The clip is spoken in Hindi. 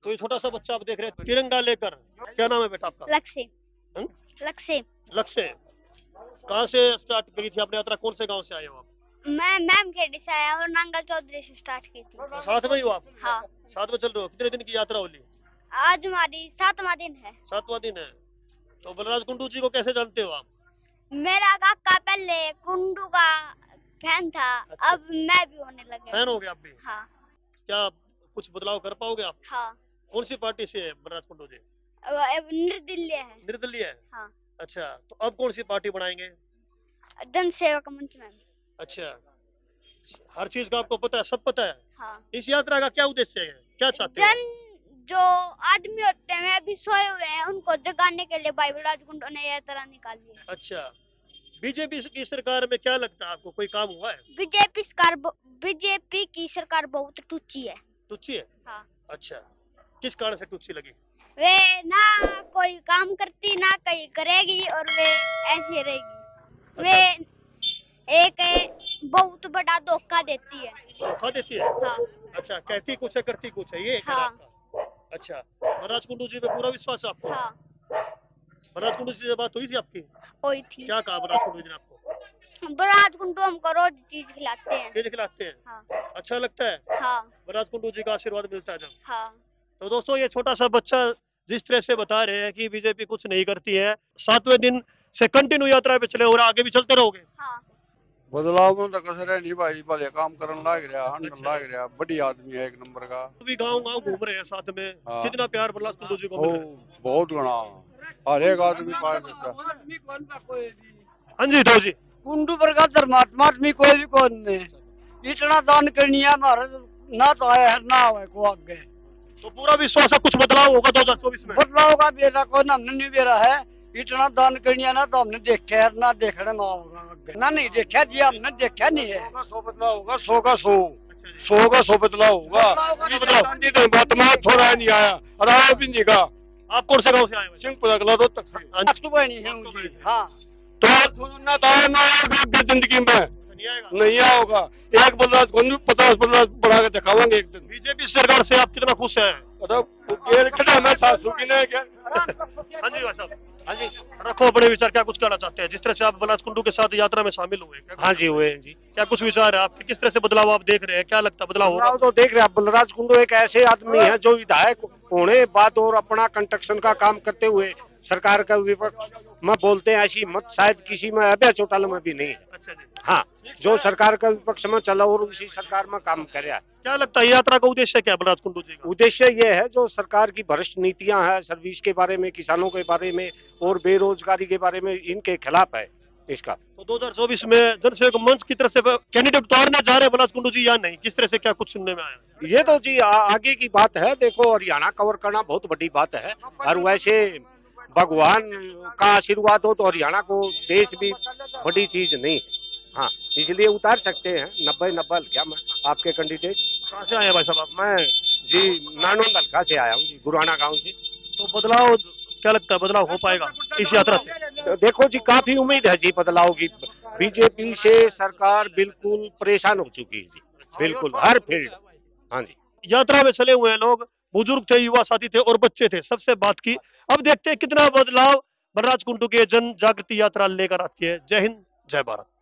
तो ये छोटा सा बच्चा आप देख रहे हैं तिरंगा लेकर, क्या नाम है बेटा आपका? लक्ष्य। हम्म? लक्ष्य। लक्ष्य। कहाँ से स्टार्ट करी थी आपने यात्रा, कौन से गांव से आए हो आप? मैं मैम खेड़ी से आया और नांगल चौधरी से स्टार्ट की थी। तो साथ में ही हो आप? हाँ। साथ में चल रहे हो? कितने दिन की यात्रा होली? आज हमारी 7वां दिन है। 7वां दिन है। तो बलराज कुंडू जी को कैसे जानते हो आप? मेरा काका पहले कुंडू का फैन था। अच्छा। अब मैं भी होने लगे। फैन हो गए आप भी? हाँ। क्या कुछ बदलाव कर पाओगे आप? हाँ। कौन सी पार्टी से है बलराज कुंडू जी? निर्दलीय है। निर्दलीय है? हाँ। अच्छा, तो अब कौन सी पार्टी बनाएंगे? जन सेवक मंच में। अच्छा, हर चीज का आपको पता है, सब पता है? हाँ। इस यात्रा का क्या उद्देश्य है, क्या चाहते हो? जो आदमी होते हैं अभी सोए हुए हैं उनको जगाने के लिए भाई बलराज कुंडू ने यात्रा निकाली है। अच्छा, बीजेपी की सरकार में क्या लगता है आपको, कोई काम हुआ है? बीजेपी की सरकार बहुत टूची है। टूची है? हाँ। अच्छा, किस कारण से टूची लगी? वे ना कोई काम करती ना कहीं करेगी और वे ऐसी रहेगी। वे एक बहुत बड़ा धोखा देती है। धोखा देती है? हाँ। अच्छा, कहती कुछ है करती कुछ है, ये हाँ। आपका? अच्छा, बलराज कुंडू जी पे पूरा विश्वास है आपको? हाँ। बलराज कुंडू जी से बात हुई थी आपकी? हुई थी। क्या कहा बलराज कुंडू जी ने आपको? बलराज कुंडू हमको रोज चीज खिलाते हैं। चीज खिलाते हैं? हाँ। अच्छा लगता है? हाँ। बलराज कुंडू जी का आशीर्वाद मिलता है जब? हाँ। तो दोस्तों, ये छोटा सा बच्चा जिस तरह से बता रहे हैं कि बीजेपी कुछ नहीं करती है, 7वें दिन से कंटिन्यू यात्रा पे चले और आगे भी चलते रहोगे? हाँ। बदलाव में तो कसर है नहीं भाई, भले काम करन लाग रहा, हंडन लाग रहा, बड़ी आदमी है एक नंबर का। अभी गांव गांव घूम रहे हैं साथ में। हाँ। कितना प्यार बलराज कुंडू जी को मिल रहा है? बहुत गणा, हर एक आदमी पाए देता। हाँ जी, तो जी कुंडू पर का धर्मात्मा आदमी कोई भी कौन ने इतना दान करनी है हमारा ना तो आया है ना हुआ को आगे। तो पूरा विश्वास है कुछ बदलाव होगा 2024 में? बदलाव का बेरा को हमने नहीं बेरा है, इतना दान करनी है ना तो हमने देखा है ना देखने ना होगा आगे ना नहीं देखा जी, हमने देखा नहीं है। 100 बदलाव होगा, 100 का 100, 100 का 100 बदलाव होगा। वर्तमान थोड़ा नहीं आया और आया भी नहीं का। आप कौन से गांव से आए हैं? सिंह पुरा रोहतक तक से। सुबह नहीं है। हाँ। तो ना तो आया ना आया जिंदगी में नहीं आएगा? नहीं आया होगा। एक बलराज को 50 बलराज बढ़ा के दिखावांगे एक दिन। बीजेपी सरकार से आप कितना खुश हैं? मैं सासू की नहीं क्या। हाँ जी भाई साहब, हाँ जी, रखो अपने विचार, क्या कुछ कहना चाहते हैं जिस तरह से आप बलराज कुंडू के साथ यात्रा में शामिल हुए? हाँ जी हुए हैं जी। क्या कुछ विचार है आपके, किस तरह से बदलाव आप देख रहे हैं, क्या लगता है बदलाव होगा? बदलाव तो देख रहे हैं, बलराज कुंडू एक ऐसे आदमी है जो विधायक होने बाद और अपना कंस्ट्रक्शन का काम करते हुए सरकार का विपक्ष में बोलते हैं, ऐसी मत शायद किसी में अभय चौटाला में भी नहीं है। अच्छा जी। हाँ, जो सरकार का विपक्ष में चला और उसी सरकार में काम करे। क्या लगता है यात्रा का उद्देश्य क्या है बलराज कुंडू जी का? उद्देश्य ये है जो सरकार की भ्रष्ट नीतियां हैं सर्विस के बारे में, किसानों के बारे में और बेरोजगारी के बारे में, इनके खिलाफ है इसका। तो 2024 में जनसेवक मंच की तरफ से कैंडिडेट उतारना चाह रहे हैं बलराज कुंडू जी या नहीं, किस तरह से, क्या कुछ सुनने में आया? ये तो जी आगे की बात है। देखो, हरियाणा कवर करना बहुत बड़ी बात है और वैसे भगवान का आशीर्वाद हो तो हरियाणा को देश भी बड़ी चीज नहीं। हाँ, इसलिए उतार सकते हैं 90 हल्का में आपके कैंडिडेट। कहाँ से आए हैं भाई साहब आप? मैं जी नानोद हल्का से आया हूँ जी, गुराना गांव से। तो बदलाव क्या लगता है, बदलाव हो पाएगा इस यात्रा से? देखो जी, काफी उम्मीद है जी बदलाव की। बीजेपी से सरकार बिल्कुल परेशान हो चुकी है जी, बिल्कुल हर फील्ड। हाँ जी, यात्रा में चले हुए लोग बुजुर्ग थे, युवा साथी थे और बच्चे थे, सबसे बात की। अब देखते हैं कितना बदलाव बलराज कुंडू के जन जागृति यात्रा लेकर आती है। जय हिंद, जय भारत।